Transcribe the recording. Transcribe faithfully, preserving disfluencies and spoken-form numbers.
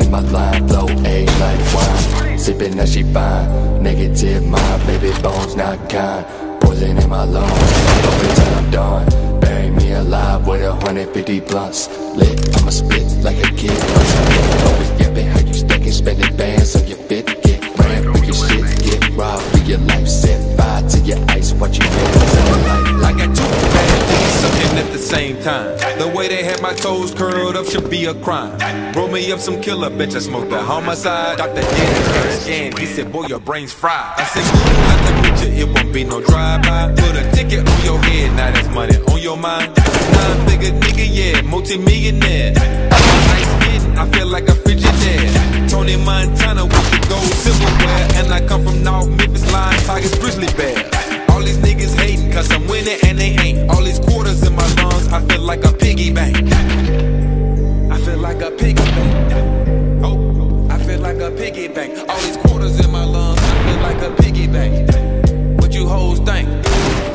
in my line, flow A like wine. Sipping that she fine, negative mind, baby bones not kind. Poison in my lungs, over till I'm done. Bury me alive with a hundred fifty blunts. Lit, I'ma spit like a kid. Always yapping how you stacking, spending bands on your fit. Get ran for your shit, get robbed for your life. Set fire to your ice, watch you get I got two bad things sucking at the same time. The way they had my toes curled up should be a crime. Roll me up some killer, bitch, I smoked the homicide. Doctor did scan, he said, boy, your brain's fried. I said, good, like the picture, it won't be no drive-by. Put a ticket on your head, now that's money on your mind. Nine-figure nigga, yeah, multi-millionaire. I feel like a Frigidaire. Tony Montana with the gold silverware. And I come from North Memphis, Lion, Tigers, Grizzly Bear. All these niggas hating cause I'm winning and they ain't. All these quarters in my lungs, I feel like a piggy bank. I feel like a piggy bank. Oh, I feel like a piggy bank. All these quarters in my lungs, I feel like a piggy bank. What you hoes think?